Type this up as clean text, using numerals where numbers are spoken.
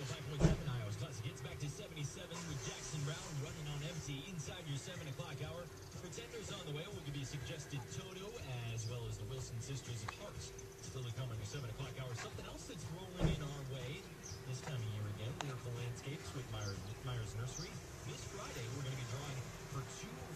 105.7 Iowa's Classic Hits back to 77 with Jackson Brown running on empty inside your 7 o'clock hour. Pretenders on the way. We'll give you a suggested Toto as well as the Wilson Sisters of Hearts. Still to come on your 7 o'clock hour. Something else that's rolling in our way this time of year again. Lyrical Landscapes with Myers Nursery. This Friday, we're going to be drawing for 2